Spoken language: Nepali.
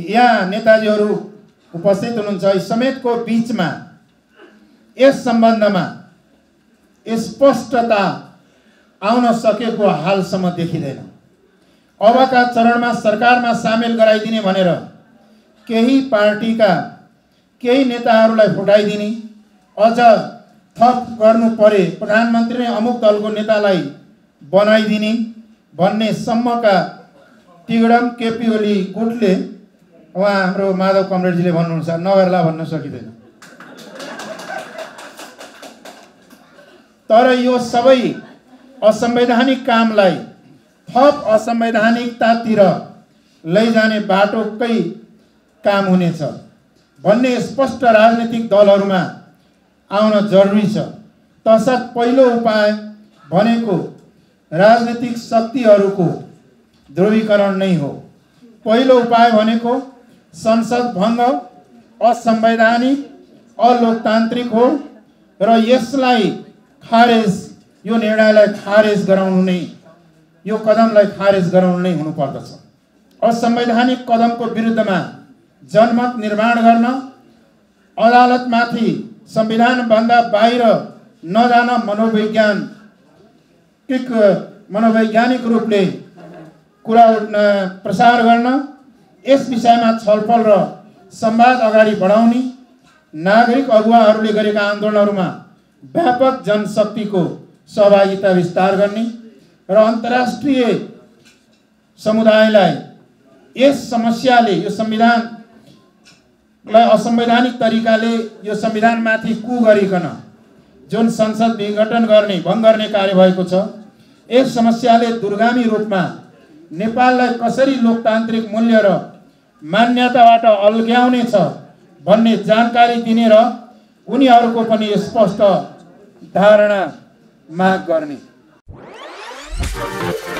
यहाँ नेताजीहरू उपस्थित हुनुहुन्छ, यी समेतको बीचमा यस सम्बन्धमा स्पष्टता आउन सकेको हालसम्म देखिँदैन। अबका चरणमा सरकारमा सामेल गराइदिने भनेर केही पार्टीका केही नेताहरूलाई फुटाइदिने, अझ थप गर्नु परे प्रधानमन्त्री नै अमुक दलको नेतालाई बनाइदिने भन्ने सम्मका तिगडम केपी ओली गुटले उहाँ हाम्रो माधव कमरेडजीले भन्नुहुन्छ नगर्ला भन्न सकिँदैन। तर यो सबै असंवैधानिक कामलाई थप असंवैधानिकतातिर लैजाने बाटोकै काम हुनेछ भन्ने स्पष्ट राजनीतिक दलहरूमा आउन जरुरी छ। तसर्थ पहिलो उपाय भनेको राजनीतिक शक्तिहरूको ध्रुवीकरण नै हो। पहिलो उपाय भनेको संसद भङ्ग असंवैधानिक अलोकतान्त्रिक हो र यसलाई खारेज, यो निर्णयलाई खारेज गराउनु नै, यो कदमलाई खारेज गराउनु नै हुनुपर्दछ। असंवैधानिक कदमको विरुद्धमा जनमत निर्माण गर्न, अदालतमाथि संविधानभन्दा बाहिर नजान मनोवैज्ञानिक रूपले कुरा प्रसार गर्न, यस विषयमा छलफल र संवाद अगाडि बढाउने, नागरिक अगुवाहरूले गरेका आन्दोलनहरूमा व्यापक जनशक्तिको सहभागिता विस्तार गर्ने र अन्तर्राष्ट्रिय समुदायलाई यस समस्याले, यो संविधानलाई असंवैधानिक तरिकाले यो संविधानमाथि कु गरिकन जुन संसद विघटन गर्ने, भङ्ग गर्ने कार्य भएको छ, यस समस्याले दूरगामी रूपमा नेपाललाई कसरी लोकतान्त्रिक मूल्य र मान्यताबाट अल्ग्याउने छ भन्ने जानकारी दिने र उनीहरूको पनि स्पष्ट धारणा माग गर्ने।